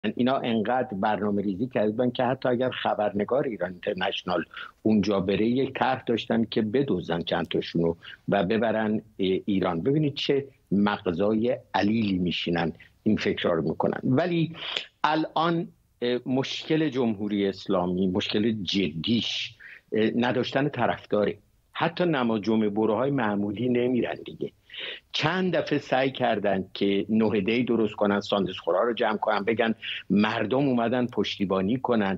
اینا انقدر برنامه ریزی کردن که حتی اگر خبرنگار ایران اینترنشنال اونجا بره یک طرح داشتن که بدوزن چند تاشونو و ببرن ایران. ببینید چه مغزای علیلی میشینن این فکرها رو میکنن. ولی الان مشکل جمهوری اسلامی، مشکل جدیش نداشتن طرفداره. حتی نماز جمعه بروهای معمولی نمیرن دیگه. چند دفعه سعی کردن که نهده‌ای درست کنن، ساندویچ خورا رو جمع کنن، بگن مردم اومدن پشتیبانی کنن.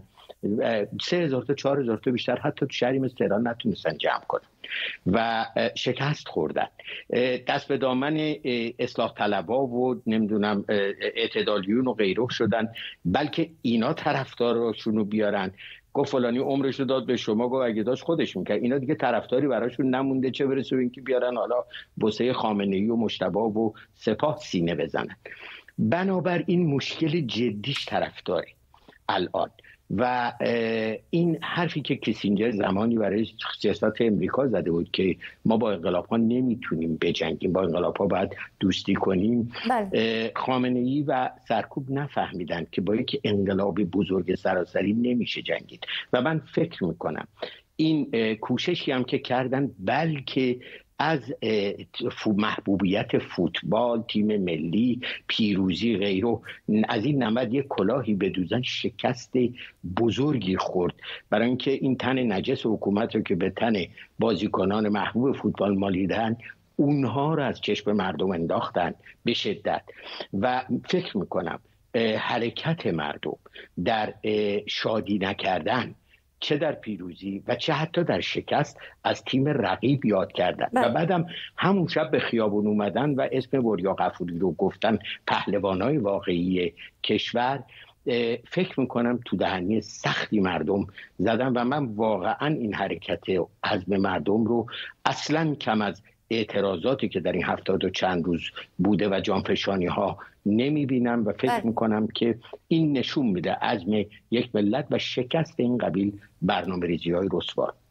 3000 تا 4000 تا بیشتر حتی تو شهری مثل تهران نتونستن جمع کنن و شکست خوردن. دست به دامن اصلاح طلبا و نمیدونم اعتدالیون و غیره شدن، بلکه اینا طرفداراشون رو بیارن. گفت فلانی عمرش رو داد به شما، گفت اگه داشت خودش میکرد. اینا دیگه طرفداری براشون نمونده، چه برسه اینکه بیارن حالا بوسه خامنه‌ای و مجتبی و سپاه سینه بزنن. بنابراین مشکل جدیش طرفداری الان. و این حرفی که کیسینجر زمانی برای سیاست امریکا زده بود که ما با انقلاب‌ها نمیتونیم بجنگیم، با انقلاب‌ها باید دوستی کنیم، خامنه‌ای و سرکوب نفهمیدن که با یک انقلاب بزرگ سراسری نمیشه جنگید. و من فکر میکنم این کوششی هم که کردن، بلکه از محبوبیت فوتبال، تیم ملی، پیروزی غیره، از این نمد یک کلاهی بدوزن، شکست بزرگی خورد. برای اینکه این تن نجس حکومت رو که به تن بازیکنان محبوب فوتبال مالیدن، اونها رو از چشم مردم انداختن به شدت. و فکر میکنم حرکت مردم در شادی نکردن، چه در پیروزی و چه حتی در شکست، از تیم رقیب یاد کردن. و بعدم همون شب به خیابون اومدن و اسم وریا غفوری رو گفتن پهلوانای واقعی کشور. فکر میکنم تو دهنی سختی مردم زدن و من واقعا این حرکت عزم مردم رو اصلا کم از اعتراضاتی که در این 70 و چند روز بوده و جانفشانی ها نمیبینم و فکر میکنم که این نشون میده عزم یک ملت و شکست این قبیل برنامه ریزی های رسوا.